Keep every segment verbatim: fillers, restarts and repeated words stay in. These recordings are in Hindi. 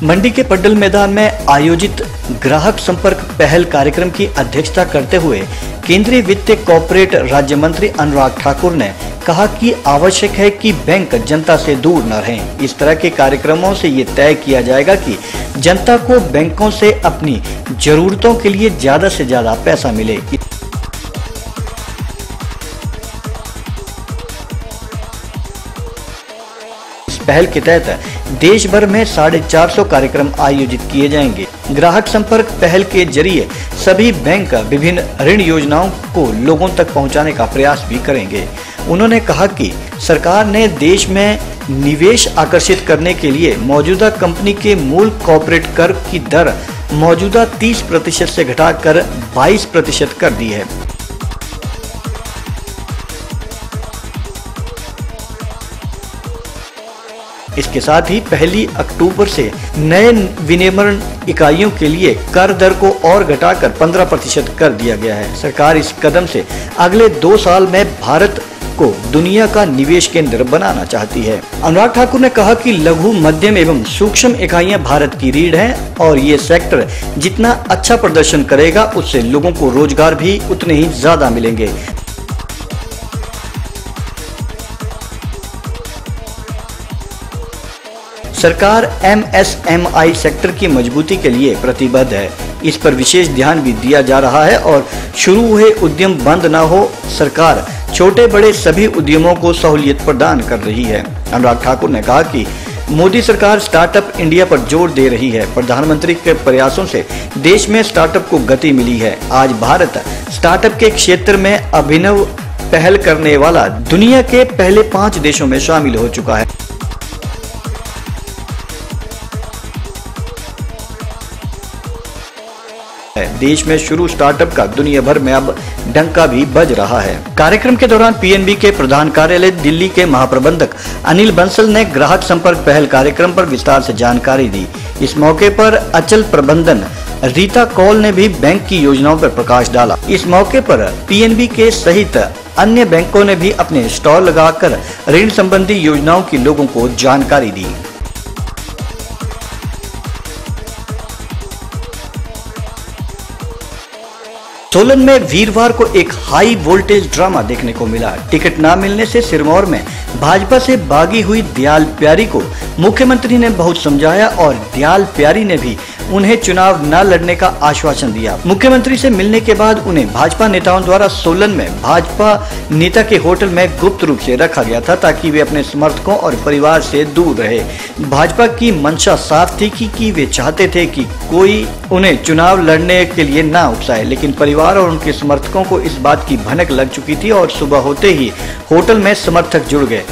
मंडी के पड्डल मैदान में आयोजित ग्राहक संपर्क पहल कार्यक्रम की अध्यक्षता करते हुए केंद्रीय वित्त कॉर्पोरेट राज्य मंत्री अनुराग ठाकुर ने कहा कि आवश्यक है कि बैंक जनता से दूर न रहें। इस तरह के कार्यक्रमों से ये तय किया जाएगा कि जनता को बैंकों से अपनी जरूरतों के लिए ज्यादा से ज्यादा पैसा मिले। पहल के तहत देश भर में साढ़े चार सौ कार्यक्रम आयोजित किए जाएंगे। ग्राहक संपर्क पहल के जरिए सभी बैंक विभिन्न ऋण योजनाओं को लोगों तक पहुंचाने का प्रयास भी करेंगे। उन्होंने कहा कि सरकार ने देश में निवेश आकर्षित करने के लिए मौजूदा कंपनी के मूल कॉर्पोरेट कर की दर मौजूदा तीस प्रतिशत से घटाकर बाईस प्रतिशत कर दी है। इसके साथ ही पहली अक्टूबर से नए विनिर्माण इकाइयों के लिए कर दर को और घटाकर पंद्रह प्रतिशत कर दिया गया है। सरकार इस कदम से अगले दो साल में भारत को दुनिया का निवेश केंद्र बनाना चाहती है। अनुराग ठाकुर ने कहा कि लघु मध्यम एवं सूक्ष्म इकाइयां भारत की रीढ़ हैं और ये सेक्टर जितना अच्छा प्रदर्शन करेगा उससे लोगों को रोजगार भी उतने ही ज्यादा मिलेंगे। सरकार M S M E sector की मजबूती के लिए प्रतिबद्ध है। इस पर विशेष ध्यान भी दिया जा रहा है और शुरू हुए उद्यम बंद न हो, सरकार छोटे बड़े सभी उद्यमों को सहूलियत प्रदान कर रही है। अनुराग ठाकुर ने कहा कि मोदी सरकार स्टार्टअप इंडिया पर जोर दे रही है। प्रधानमंत्री के प्रयासों से देश में स्टार्टअप को गति मिली है। आज भारत स्टार्टअप के क्षेत्र में अभिनव पहल करने वाला दुनिया के पहले पांच देशों में शामिल हो चुका है। देश में शुरू स्टार्टअप का दुनिया भर में अब डंका भी बज रहा है। कार्यक्रम के दौरान पी एन बी के प्रधान कार्यालय दिल्ली के महाप्रबंधक अनिल बंसल ने ग्राहक संपर्क पहल कार्यक्रम पर विस्तार से जानकारी दी। इस मौके पर अचल प्रबंधन रीता कौल ने भी बैंक की योजनाओं पर प्रकाश डाला। इस मौके पर पी एन बी के सहित अन्य बैंकों ने भी अपने स्टॉल लगाकर ऋण संबंधी योजनाओं की लोगों को जानकारी दी। सोलन में वीरवार को एक हाई वोल्टेज ड्रामा देखने को मिला। टिकट न मिलने से सिरमौर में भाजपा से बागी हुई दयाल प्यारी को मुख्यमंत्री ने बहुत समझाया और दयाल प्यारी ने भी उन्हें चुनाव न लड़ने का आश्वासन दिया। मुख्यमंत्री से मिलने के बाद उन्हें भाजपा नेताओं द्वारा सोलन में भाजपा नेता के होटल में गुप्त रूप से रखा गया था ताकि वे अपने समर्थकों और परिवार से दूर रहे। भाजपा की मंशा साफ थी कि, कि वे चाहते थे कि कोई उन्हें चुनाव लड़ने के लिए न उकसाए, लेकिन परिवार और उनके समर्थकों को इस बात की भनक लग चुकी थी और सुबह होते ही होटल में समर्थक जुड़ गए।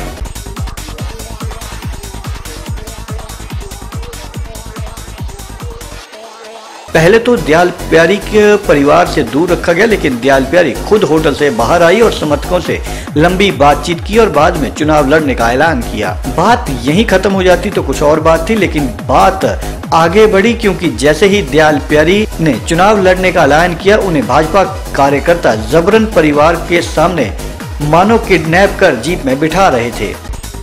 पहले तो दयाल प्यारी के परिवार से दूर रखा गया, लेकिन दयाल प्यारी खुद होटल से बाहर आई और समर्थकों से लंबी बातचीत की और बाद में चुनाव लड़ने का ऐलान किया। बात यहीं खत्म हो जाती तो कुछ और बात थी, लेकिन बात आगे बढ़ी क्योंकि जैसे ही दयाल प्यारी ने चुनाव लड़ने का ऐलान किया, उन्हें भाजपा कार्यकर्ता जबरन परिवार के सामने मानो किडनैप कर जीप में बिठा रहे थे।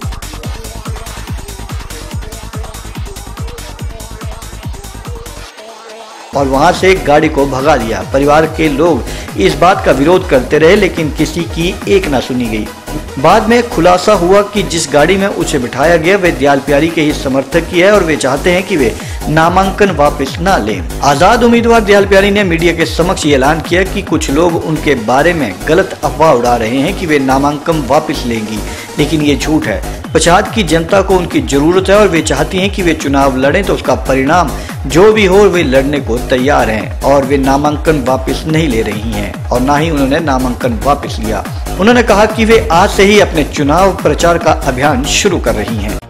और वहां से गाड़ी को भगा दिया। परिवार के लोग इस बात का विरोध करते रहे, लेकिन किसी की एक ना सुनी गई। बाद में खुलासा हुआ कि जिस गाड़ी में उसे बिठाया गया वे दयाल प्यारी के ही समर्थक की है और वे चाहते हैं कि वे नामांकन वापस ना लें। आजाद उम्मीदवार दयाल प्यारी ने मीडिया के समक्ष ऐलान किया कि कुछ लोग उनके बारे में गलत अफवाह उड़ा रहे हैं कि वे नामांकन वापस लेंगी, लेकिन ये झूठ है। पछाड़ की जनता को उनकी जरूरत है और वे चाहती हैं कि वे चुनाव लड़ें, तो उसका परिणाम जो भी हो वे लड़ने को तैयार हैं और वे नामांकन वापस नहीं ले रही हैं और ना ही उन्होंने नामांकन वापस लिया। उन्होंने कहा कि वे आज से ही अपने चुनाव प्रचार का अभियान शुरू कर रही हैं।